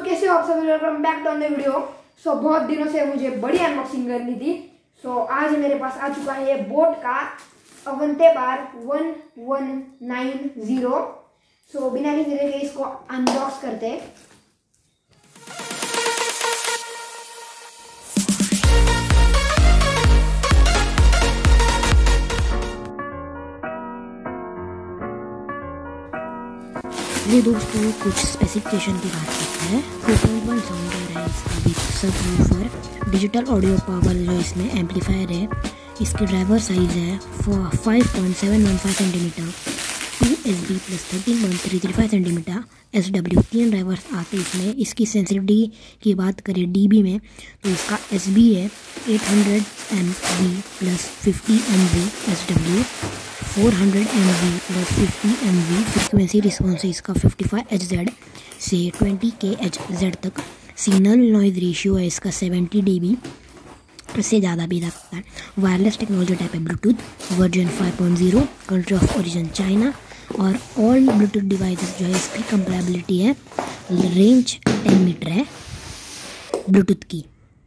कैसे हो आप सभी, welcome back to the video. बहुत दिनों से मुझे बड़ी अनबॉक्सिंग करनी थी। आज मेरे पास आ चुका है ये बोट का अवंते बार 1190। बिना किसी देरी के इसको अनबॉक्स करते हैं। ये दोस्तों कुछ स्पेसिफिकेशन की बात करते हैं। 4.1 साउंडर है इसका with subwoofer, digital audio power जो इसमें एम्पलीफायर है। इसकी ड्राइवर साइज़ है 5.715 centimetre, USB plus 13.335 centimetre SW। 3 drivers आते हैं इसमें। इसकी सेंसिटिविटी की बात करें DB में तो इसका SB है 800 MB plus 50 MB SW, 400 MB plus 50 MB। Frequency response है इसका 55 Hz से 20 kHz तक। सिग्नल नॉइज़ रेशियो है इसका 70 dB, इससे ज़्यादा भी रखता है। वायरलेस टेक्नोलॉजी टाइप है Bluetooth version 5.0, country of origin China. और ऑल ब्लूटूथ डिवाइसेस जो है इसकी कंपेटेबिलिटी है। रेंज 10 मीटर है ब्लूटूथ की।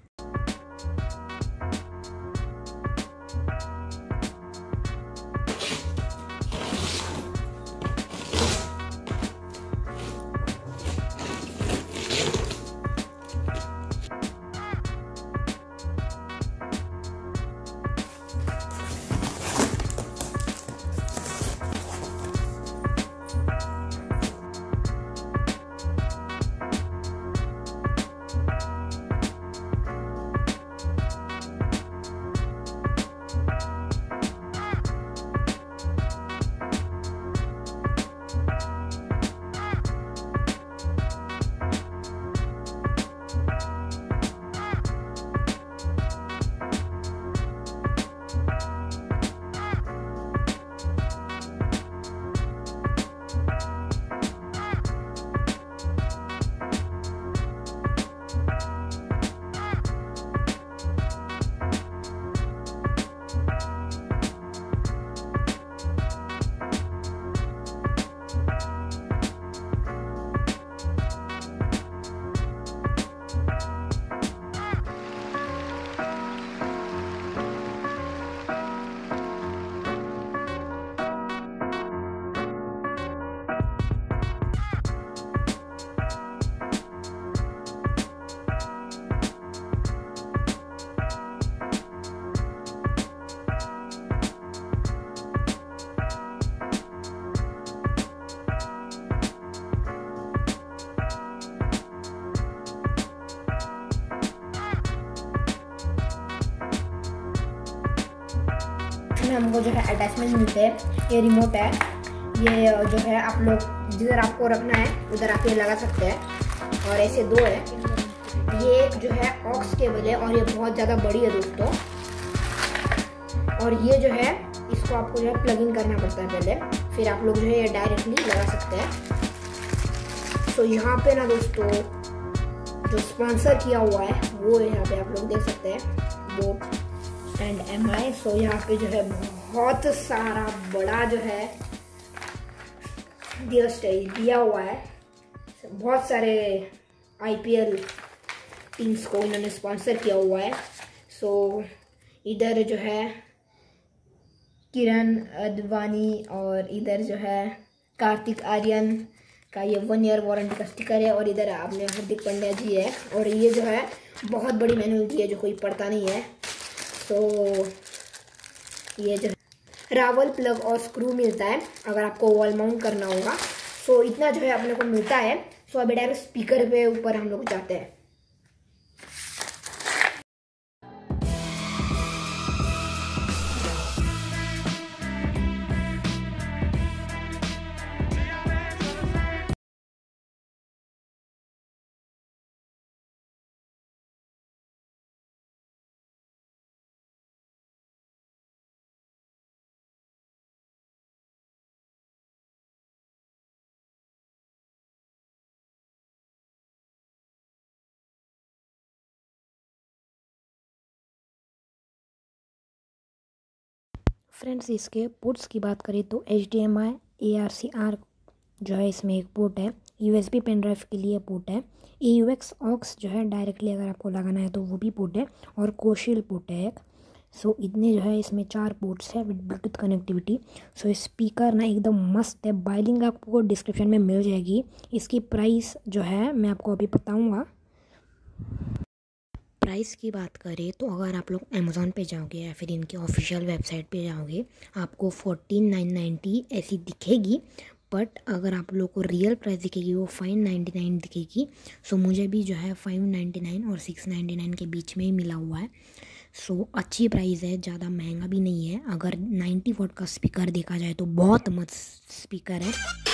हमको जो है अटैचमेंट मिलते हैं। ये रिमोट है, ये जो है आप लोग जिधर आपको रखना है उधर आप ये लगा सकते हैं। और ऐसे दो है, ये एक जो है ऑक्स केबल है और ये बहुत ज़्यादा बड़ी है दोस्तों। और ये जो है इसको आपको जो है प्लग इन करना पड़ता है पहले, फिर आप लोग जो है ये डायरेक्टली लगा सकते हैं। यहाँ पे ना दोस्तों जो स्पॉन्सर किया हुआ है वो यहाँ पे आप लोग देख सकते हैं, बोट एंड MI। यहाँ पे जो है बहुत सारा बड़ा जो है दिया हुआ है। बहुत सारे IPL टीम्स को इन्होंने स्पॉन्सर किया हुआ है। इधर जो है किरण अडवाणी और इधर जो है कार्तिक आर्यन का ये 1 ईयर वारंटी का स्टिकर है। और इधर आपने हार्दिक पांड्या जी है। और ये जो है बहुत बड़ी मैनुअल दी है जो कोई पढ़ता नहीं है। ये जो रावल प्लग और स्क्रू मिलता है अगर आपको वॉल माउंट करना होगा। इतना जो है अपने को मिलता है। अभी डायरेक्ट स्पीकर पे ऊपर हम लोग जाते हैं। फ्रेंड्स, इसके पोर्ट्स की बात करें तो HDMI, ARCR जो है इसमें एक पोर्ट है, USB पेन ड्राइव के लिए पोर्ट है, AUX ऑक्स जो है डायरेक्टली अगर आपको लगाना है तो वो भी पोर्ट है, और कोशियल पोर्ट है एक। सो इतने जो है इसमें 4 पोर्ट्स है with Bluetooth connectivity. So speaker ना एकदम मस्त है। बाय लिंक आपको डिस्क्रिप्शन में मिल जाएगी। इसकी प्राइस जो है मैं आपको अभी बताऊँगा। प्राइस की बात करें तो अगर आप लोग अमेज़ॉन पे जाओगे या फिर इनकी ऑफिशियल वेबसाइट पे जाओगे आपको 14,990 ऐसी दिखेगी, बट अगर आप लोग को रियल प्राइस दिखेगी वो 599 दिखेगी। सो मुझे भी जो है 599 और 699 के बीच में ही मिला हुआ है। सो अच्छी प्राइस है, ज़्यादा महंगा भी नहीं है। अगर 90 वॉट का स्पीकर देखा जाए तो बहुत मस्त स्पीकर है।